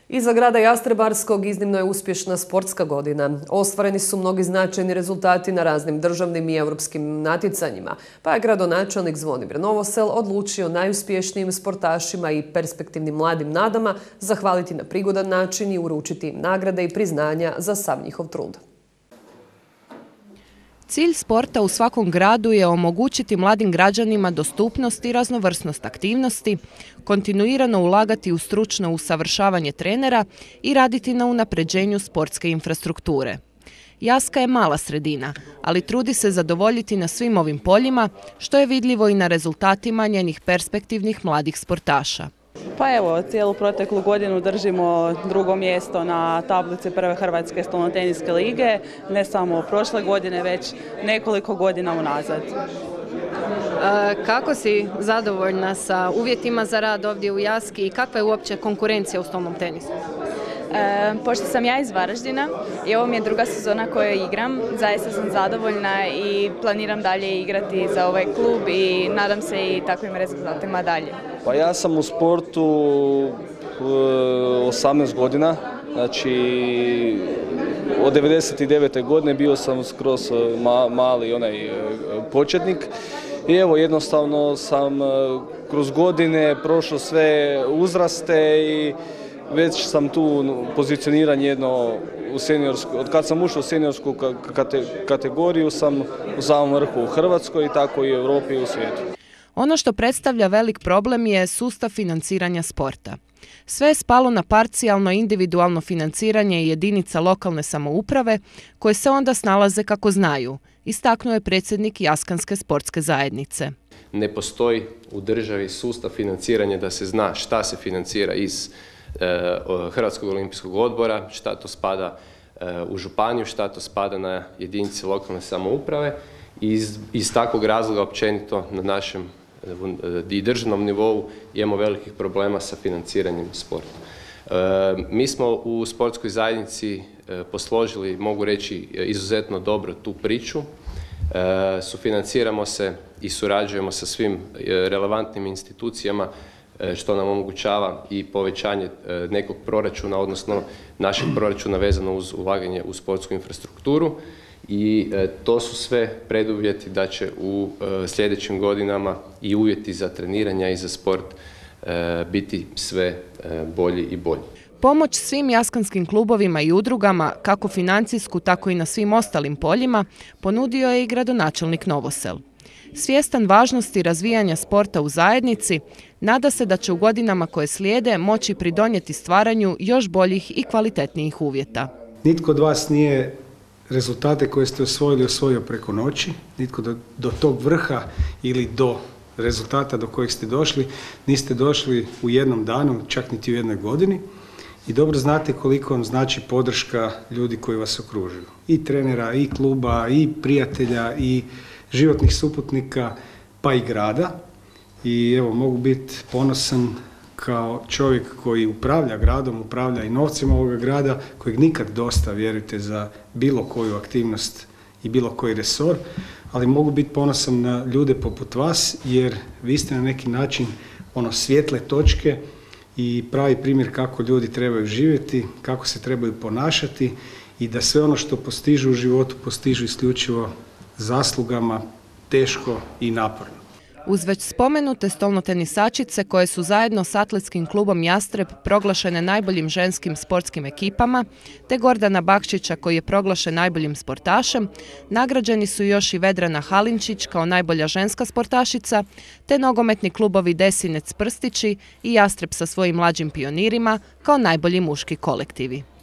Iza grada Jastrebarskog iznimno je uspješna sportska godina. Ostvareni su mnogi značajni rezultati na raznim državnim i europskim natjecanjima, pa je gradonačelnik Zvonimir Novosel odlučio najuspješnijim sportašima i perspektivnim mladim nadama zahvaliti na prigodan način i uručiti im nagrade i priznanja za sav njihov trud. Cilj sporta u svakom gradu je omogućiti mladim građanima dostupnost i raznovrsnost aktivnosti, kontinuirano ulagati u stručno usavršavanje trenera i raditi na unapređenju sportske infrastrukture. Jaska je mala sredina, ali trudi se zadovoljiti na svim ovim poljima, što je vidljivo i na rezultatima njenih perspektivnih mladih sportaša. Pa evo, cijelu proteklu godinu držimo drugo mjesto na tablici prve Hrvatske stolnoteniske lige, ne samo prošle godine, već nekoliko godina unazad. Kako si zadovoljna sa uvjetima za rad ovdje u Jaski i kakva je uopće konkurencija u stolnom tenisu? Pošto sam ja iz Varaždina i ovo mi je druga sezona koju igram, zaista sam zadovoljna i planiram dalje igrati za ovaj klub i nadam se i takvim rezultatima dalje. Pa ja sam u sportu 18 godina, znači od 99. godine bio sam skroz mali početnik i evo jednostavno sam kroz godine prošao sve uzraste i već sam tu pozicioniran jedno u seniorsku, od kad sam ušao u seniorsku kategoriju sam u samom vrhu u Hrvatskoj i tako i u Europi i u svijetu. Ono što predstavlja velik problem je sustav financiranja sporta. Sve je spalo na parcijalno individualno financiranje jedinica lokalne samouprave koje se onda snalaze kako znaju, istaknuo je predsjednik Jaskanske sportske zajednice. Ne postoji u državi sustav financiranja da se zna šta se financira iz Hrvatskog olimpijskog odbora, šta to spada u županiju, šta to spada na jedinice lokalne samouprave i iz takvog razloga općenito na našem i državnom nivou imamo velikih problema sa financiranjem sporta. Mi smo u sportskoj zajednici posložili, mogu reći, izuzetno dobro tu priču. Sufinanciramo se i surađujemo sa svim relevantnim institucijama što nam omogućava i povećanje nekog proračuna, odnosno našeg proračuna vezano uz ulaganje u sportsku infrastrukturu i to su sve preduvjeti da će u sljedećim godinama i uvjeti za treniranja i za sport biti sve bolji i bolji. Pomoć svim jaskanskim klubovima i udrugama, kako financijsku, tako i na svim ostalim poljima, ponudio je i gradonačelnik Novosel. Svjestan važnosti razvijanja sporta u zajednici, nada se da će u godinama koje slijede moći pridonijeti stvaranju još boljih i kvalitetnijih uvjeta. Nitko od vas nije rezultate koje ste osvojio preko noći, nitko do tog vrha ili do rezultata do kojeg ste došli, niste došli u jednom danu, čak niti u jednoj godini. I dobro znate koliko vam znači podrška ljudi koji vas okružuju. I trenera, i kluba, i prijatelja, i životnih suputnika, pa i grada. I evo, mogu biti ponosan kao čovjek koji upravlja gradom, upravlja i novcima ovoga grada, kojeg nikad dosta, vjerujte, za bilo koju aktivnost i bilo koji resor, ali mogu biti ponosan na ljude poput vas, jer vi ste na neki način svijetle točke i pravi primjer kako ljudi trebaju živjeti, kako se trebaju ponašati i da sve ono što postižu u životu postižu isključivo zaslugama, teško i naporno. Uz već spomenute stolnotenisačice koje su zajedno s atletskim klubom Jastreb proglašene najboljim ženskim sportskim ekipama, te Gordana Bakšića koji je proglašen najboljim sportašem, nagrađeni su još i Vedrana Halinčić kao najbolja ženska sportašica, te nogometni klubovi Desinec Prstići i Jastreb sa svojim mlađim pionirima kao najbolji muški kolektivi.